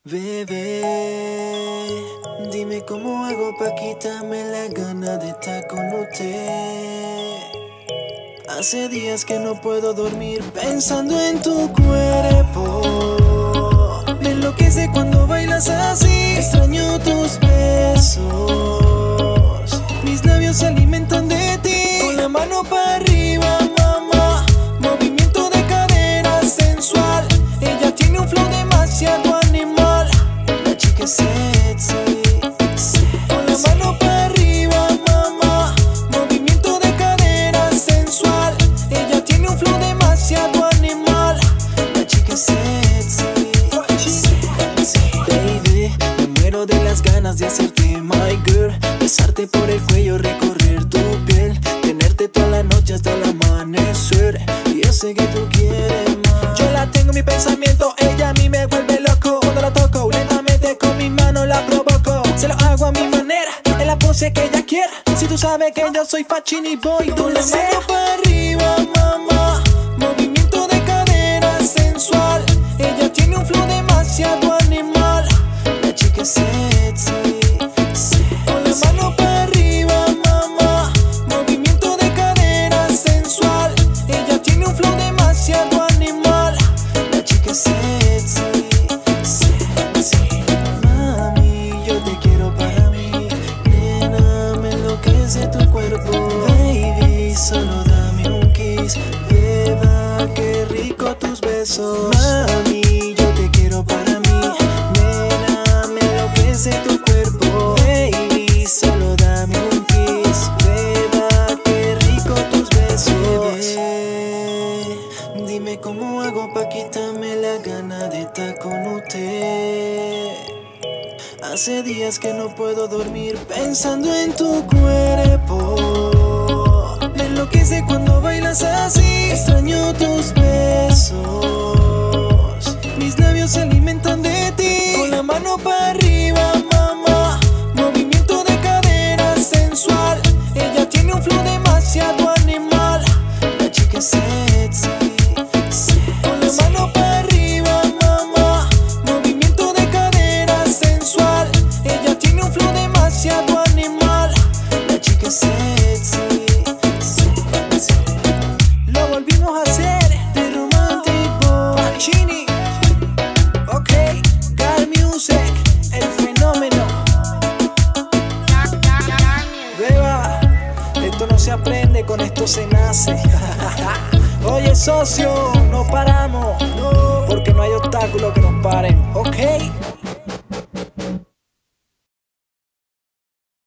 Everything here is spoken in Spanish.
Bebé, dime cómo hago pa' quitarme la gana de estar con usted. Hace días que no puedo dormir pensando en tu cuerpo. Me enloquece cuando bailas así, extraño tus besos. Mis labios se alimentan de ti, con la mano para arriba, mamá. Movimiento de cadera sensual, ella tiene un flow demasiado animal. La chica es sexy, con la mano para arriba, mamá. Movimiento de cadera sensual, ella tiene un flow demasiado animal. La chica es sexy, baby. Me muero de las ganas de hacerte my girl, besarte por el cuello, recorrer tu piel, tenerte toda la noche hasta el amanecer. Y yo sé que tú quieres más. Yo la tengo en mi pensamiento, ella a mí me vuelve loco. Cuando la toco, lentamente con mi mano la provoco. Se lo hago a mi manera, en la pose que ella quiera. Si tú sabes que yo soy Facchini boy, tú le mano para arriba, mamá. Movimiento de cadera sensual, ella tiene un flow demasiado animal. La chica es sexy, con la mano para arriba, mamá. Movimiento de cadera sensual, ella tiene un flow demasiado animal. La chica es sexy, mami, yo te quiero para mí. Nena, me enloquece tu cuerpo. Baby, solo dame un kiss. Beba, qué rico tus besos. Mami, yo te quiero para mí. Nena, me enloquece tu cuerpo. Baby, solo dame un kiss. Beba, qué rico tus besos. Bebé, dime cómo hago pa' quitarme la gana de estar con usted. Hace días que no puedo dormir pensando en tu cuerpo. Me enloquece cuando bailas así, extraño tus besos. Mis labios se alimentan de ti, con la mano para arriba, mamá. Movimiento de cadera sensual, ella tiene un flow demasiado animal. La chica es sexy, con la mano para arriba, mamá. Movimiento de cadera sensual, ella tiene un flow demasiado animal. La chica es sexy. Lo volvimos a hacer, de romántico. Facchini, ok, Music, el fenómeno. Beba, esto no se aprende, con esto se nace. Oye, socio, no paramos, no, porque no hay obstáculos que nos paren, ok.